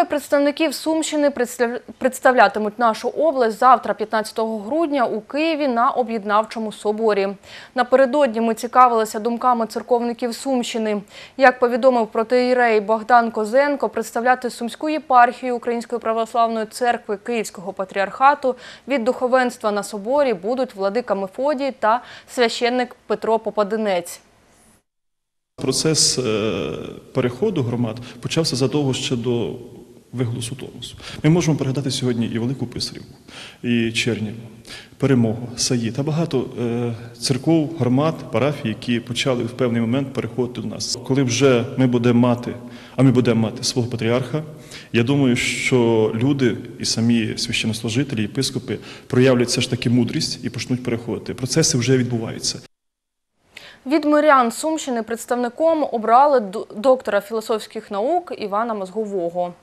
Двоє представників Сумщини представлятимуть нашу область завтра, 15 грудня, у Києві на Об'єднавчому соборі. Напередодні ми цікавилися думками церковників Сумщини. Як повідомив протоієрей Богдан Козенко, представляти Сумську єпархію Української православної церкви Київського патріархату від духовенства на соборі будуть владика Мефодій та священник Петро Попадинець. Процес переходу громад почався задовго ще до виголосу Томосу. Ми можемо пригадати сьогодні і Велику Писарівку, і Чернігів, Перемогу, Саї та багато церков, громад, парафій, які почали в певний момент переходити до нас. Коли вже ми будемо мати свого патріарха, я думаю, що люди і самі священнослужителі, єпископи проявлять все ж таки мудрість і почнуть переходити. Процеси вже відбуваються. Від мирян Сумщини представником обрали доктора філософських наук Івана Мозгового.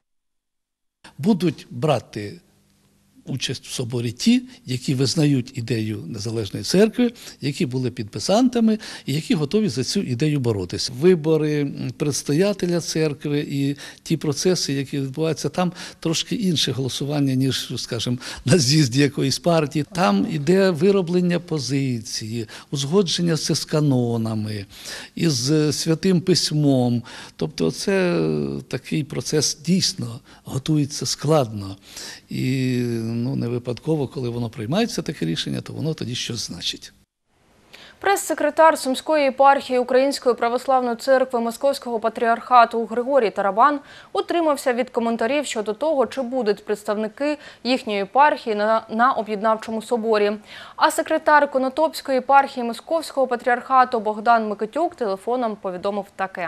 Будуть брати участь в соборі ті, які визнають ідею незалежної церкви, які були підписантами і які готові за цю ідею боротися. Вибори предстоятеля церкви і ті процеси, які відбуваються, там трошки інше голосування, ніж, скажімо, на з'їзді якоїсь партії. Там іде вироблення позиції, узгодження з канонами, із Святим Письмом. Тобто це такий процес дійсно готується складно. І не випадково, коли воно приймається таке рішення, то воно тоді щось значить. Прес-секретар Сумської єпархії Української православної церкви Московського патріархату Григорій Тарабан утримався від коментарів щодо того, чи будуть представники їхньої єпархії на Об'єднавчому соборі. А секретар Конотопської єпархії Московського патріархату Богдан Микитюк телефоном повідомив таке.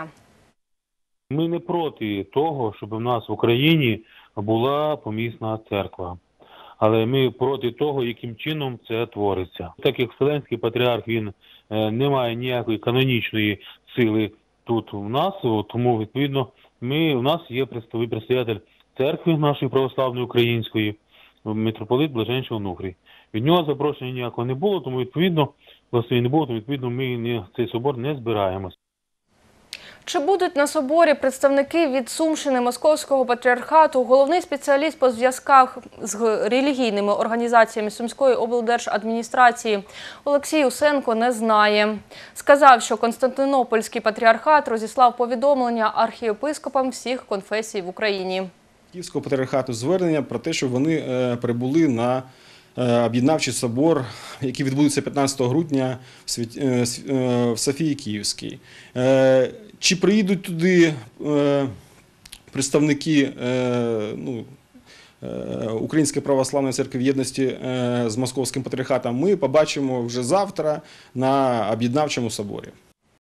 Ми не проти того, щоб у нас в Україні була помісна церква. Але ми проти того, яким чином це твориться. Так як Вселенський патріарх, він не має ніякої канонічної сили тут у нас, тому, відповідно, у нас є предстоятель церкви нашої православної української, митрополит Блаженніший Онуфрій. Від нього запрошення ніякого не було, тому, відповідно, ми цей собор не збираємося. Чи будуть на соборі представники від Сумщини Московського патріархату, головний спеціаліст по зв'язках з релігійними організаціями Сумської облдержадміністрації Олексій Усенко не знає. Сказав, що Константинопольський патріархат розіслав повідомлення архієпископам всіх конфесій в Україні. Київського патріархату звернення про те, що вони прибули на Об'єднавчий собор, який відбудеться 15 грудня в Софії Київській. Чи приїдуть туди представники Української православної церкви в єдності з Московським патріархатом, ми побачимо вже завтра на Об'єднавчому соборі.